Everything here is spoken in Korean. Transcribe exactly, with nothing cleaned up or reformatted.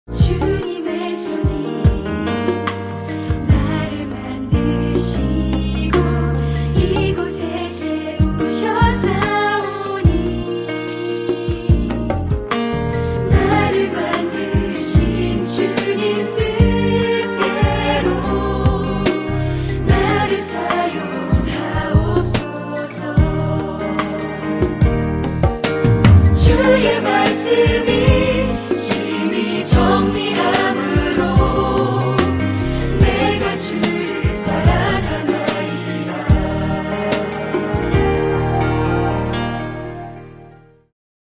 주님의 손이 나를 만드시고 이곳에 세우셨사오니 나를 만드신 주님 뜻대로 나를 사용